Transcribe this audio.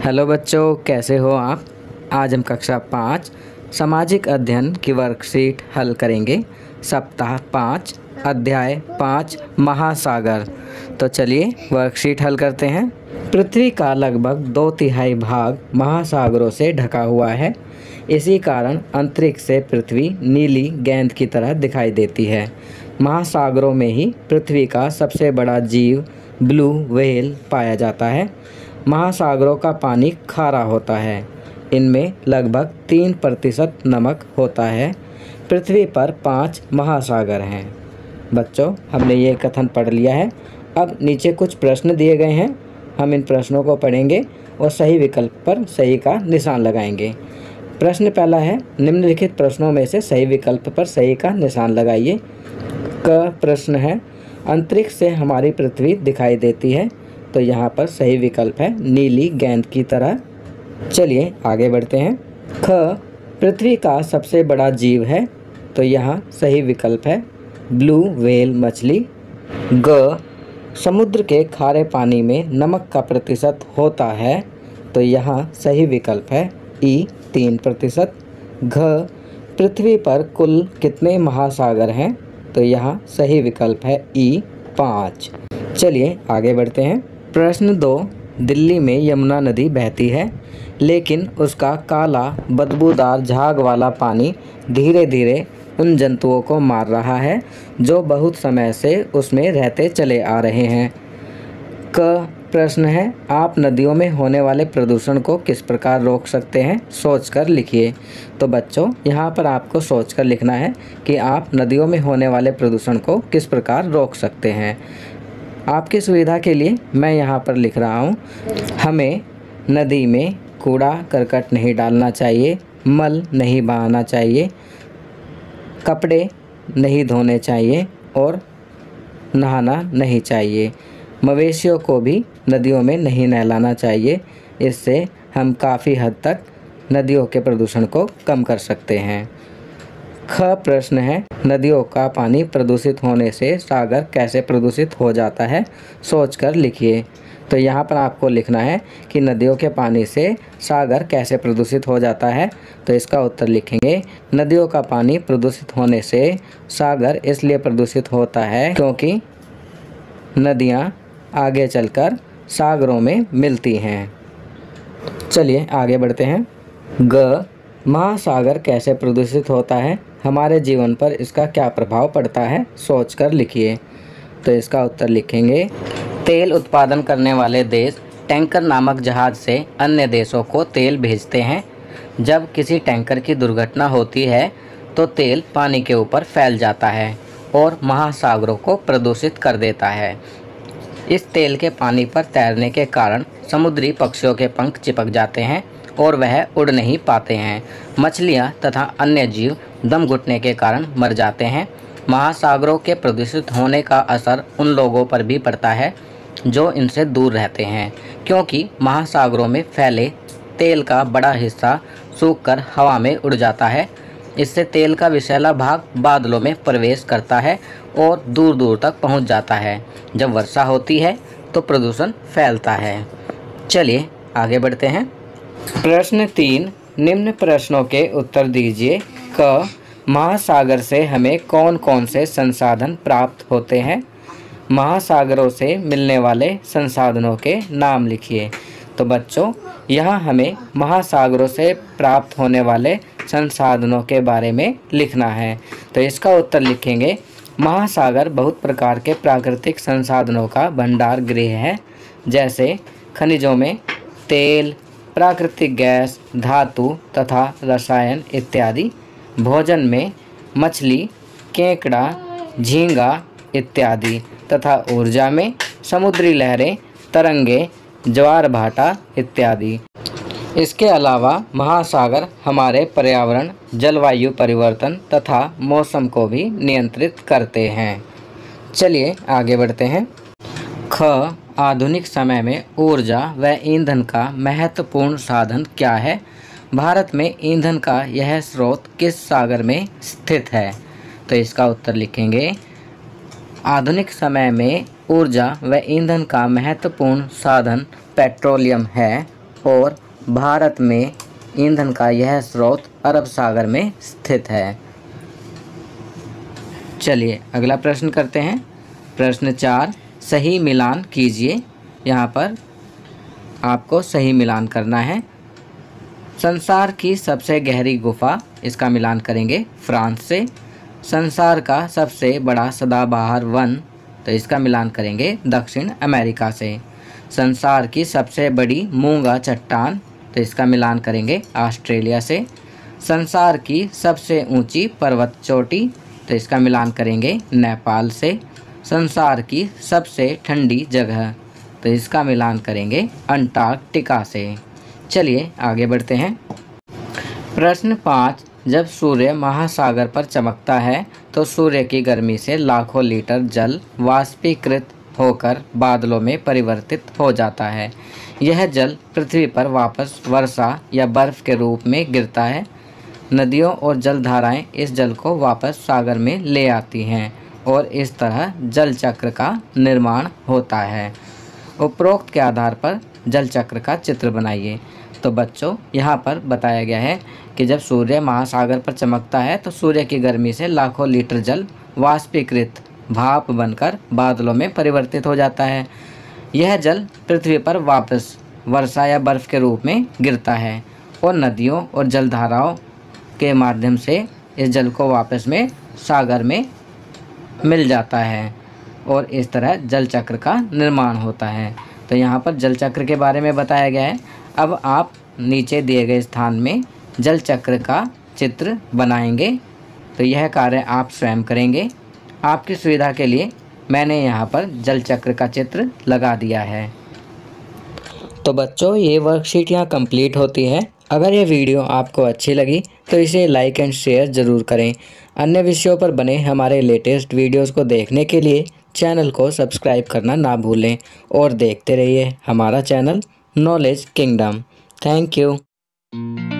Hello बच्चों, कैसे हो आप। आज हम कक्षा 5 सामाजिक अध्ययन की वर्कशीट हल करेंगे। सप्ताह 5 अध्याय 5 महासागर। तो चलिए वर्कशीट हल करते हैं। पृथ्वी का लगभग 2/3 भाग महासागरों से ढका हुआ है। इसी कारण अंतरिक्ष से पृथ्वी नीली गेंद की तरह दिखाई देती है। महासागरों में ही पृथ्वी का सबसे बड़ा जीव ब्लू व्हेल पाया जाता है। महासागरों का पानी खारा होता है। इनमें लगभग 3% नमक होता है। पृथ्वी पर 5 महासागर हैं। बच्चों, हमने ये कथन पढ़ लिया है। अब नीचे कुछ प्रश्न दिए गए हैं। हम इन प्रश्नों को पढ़ेंगे और सही विकल्प पर सही का निशान लगाएंगे। प्रश्न पहला है, निम्नलिखित प्रश्नों में से सही विकल्प पर सही का निशान लगाइए। क प्रश्न है, अंतरिक्ष से हमारी पृथ्वी दिखाई देती है। तो यहाँ पर सही विकल्प है नीली गेंद की तरह। चलिए आगे बढ़ते हैं। ख पृथ्वी का सबसे बड़ा जीव है। तो यहाँ सही विकल्प है ब्लू व्हेल मछली। ग समुद्र के खारे पानी में नमक का प्रतिशत होता है। तो यहाँ सही विकल्प है ई 3%। घ पृथ्वी पर कुल कितने महासागर हैं। तो यहाँ सही विकल्प है ई 5। चलिए आगे बढ़ते हैं। प्रश्न 2, दिल्ली में यमुना नदी बहती है, लेकिन उसका काला बदबूदार झाग वाला पानी धीरे धीरे उन जंतुओं को मार रहा है जो बहुत समय से उसमें रहते चले आ रहे हैं। क प्रश्न है, आप नदियों में होने वाले प्रदूषण को किस प्रकार रोक सकते हैं, सोचकर लिखिए। तो बच्चों, यहाँ पर आपको सोचकर लिखना है कि आप नदियों में होने वाले प्रदूषण को किस प्रकार रोक सकते हैं। आपकी सुविधा के लिए मैं यहाँ पर लिख रहा हूँ। हमें नदी में कूड़ा करकट नहीं डालना चाहिए, मल नहीं बहाना चाहिए, कपड़े नहीं धोने चाहिए और नहाना नहीं चाहिए। मवेशियों को भी नदियों में नहीं नहलाना चाहिए। इससे हम काफ़ी हद तक नदियों के प्रदूषण को कम कर सकते हैं। ख प्रश्न है, नदियों का पानी प्रदूषित होने से सागर कैसे प्रदूषित हो जाता है, सोचकर लिखिए। तो यहाँ पर आपको लिखना है कि नदियों के पानी से सागर कैसे प्रदूषित हो जाता है। तो इसका उत्तर लिखेंगे, नदियों का पानी प्रदूषित होने से सागर इसलिए प्रदूषित होता है क्योंकि नदियाँ आगे चलकर सागरों में मिलती हैं। चलिए आगे बढ़ते हैं। ग महासागर कैसे प्रदूषित होता है, हमारे जीवन पर इसका क्या प्रभाव पड़ता है, सोचकर लिखिए। तो इसका उत्तर लिखेंगे, तेल उत्पादन करने वाले देश टैंकर नामक जहाज से अन्य देशों को तेल भेजते हैं। जब किसी टैंकर की दुर्घटना होती है तो तेल पानी के ऊपर फैल जाता है और महासागरों को प्रदूषित कर देता है। इस तेल के पानी पर तैरने के कारण समुद्री पक्षियों के पंख चिपक जाते हैं और वह उड़ नहीं पाते हैं। मछलियाँ तथा अन्य जीव दम घुटने के कारण मर जाते हैं। महासागरों के प्रदूषित होने का असर उन लोगों पर भी पड़ता है जो इनसे दूर रहते हैं, क्योंकि महासागरों में फैले तेल का बड़ा हिस्सा सूखकर हवा में उड़ जाता है। इससे तेल का विषैला भाग बादलों में प्रवेश करता है और दूर दूर तक पहुंच जाता है। जब वर्षा होती है तो प्रदूषण फैलता है। चलिए आगे बढ़ते हैं। प्रश्न 3, निम्न प्रश्नों के उत्तर दीजिए। क महासागर से हमें कौन कौन से संसाधन प्राप्त होते हैं। महासागरों से मिलने वाले संसाधनों के नाम लिखिए। तो बच्चों, यहाँ हमें महासागरों से प्राप्त होने वाले संसाधनों के बारे में लिखना है। तो इसका उत्तर लिखेंगे, महासागर बहुत प्रकार के प्राकृतिक संसाधनों का भंडार गृह है, जैसे खनिजों में तेल, प्राकृतिक गैस, धातु तथा रसायन इत्यादि। भोजन में मछली, केकड़ा, झींगा इत्यादि तथा ऊर्जा में समुद्री लहरें, तरंगे, ज्वार भाटा इत्यादि। इसके अलावा महासागर हमारे पर्यावरण, जलवायु परिवर्तन तथा मौसम को भी नियंत्रित करते हैं। चलिए आगे बढ़ते हैं। ख आधुनिक समय में ऊर्जा व ईंधन का महत्वपूर्ण साधन क्या है। भारत में ईंधन का यह स्रोत किस सागर में स्थित है। तो इसका उत्तर लिखेंगे, आधुनिक समय में ऊर्जा व ईंधन का महत्वपूर्ण साधन पेट्रोलियम है। और भारत में ईंधन का यह स्रोत अरब सागर में स्थित है। चलिए अगला प्रश्न करते हैं। प्रश्न 4, सही मिलान कीजिए। यहाँ पर आपको सही मिलान करना है। संसार की सबसे गहरी गुफा, इसका मिलान करेंगे फ्रांस से। संसार का सबसे बड़ा सदाबहार वन, तो इसका मिलान करेंगे दक्षिण अमेरिका से। संसार की सबसे बड़ी मूंगा चट्टान, तो इसका मिलान करेंगे ऑस्ट्रेलिया से। संसार की सबसे ऊंची पर्वत चोटी, तो इसका मिलान करेंगे नेपाल से। संसार की सबसे ठंडी जगह, तो इसका मिलान करेंगे अंटार्कटिका से। चलिए आगे बढ़ते हैं। प्रश्न 5, जब सूर्य महासागर पर चमकता है तो सूर्य की गर्मी से लाखों लीटर जल वाष्पीकृत होकर बादलों में परिवर्तित हो जाता है। यह जल पृथ्वी पर वापस वर्षा या बर्फ के रूप में गिरता है। नदियों और जलधाराएं इस जल को वापस सागर में ले आती हैं और इस तरह जल चक्र का निर्माण होता है। उपरोक्त के आधार पर जल चक्र का चित्र बनाइए। तो बच्चों यहाँ पर बताया गया है कि जब सूर्य महासागर पर चमकता है तो सूर्य की गर्मी से लाखों लीटर जल वाष्पीकृत भाप बनकर बादलों में परिवर्तित हो जाता है। यह जल पृथ्वी पर वापस वर्षा या बर्फ के रूप में गिरता है और नदियों और जलधाराओं के माध्यम से इस जल को वापस में सागर में मिल जाता है और इस तरह जल चक्र का निर्माण होता है। तो यहाँ पर जल चक्र के बारे में बताया गया है। अब आप नीचे दिए गए स्थान में जल चक्र का चित्र बनाएंगे। तो यह कार्य आप स्वयं करेंगे। आपकी सुविधा के लिए मैंने यहाँ पर जल चक्र का चित्र लगा दिया है। तो बच्चों ये वर्कशीट यहाँ कंप्लीट होती है। अगर ये वीडियो आपको अच्छी लगी तो इसे लाइक एंड शेयर ज़रूर करें। अन्य विषयों पर बने हमारे लेटेस्ट वीडियोस को देखने के लिए चैनल को सब्सक्राइब करना ना भूलें और देखते रहिए हमारा channel knowledge kingdom. Thank you.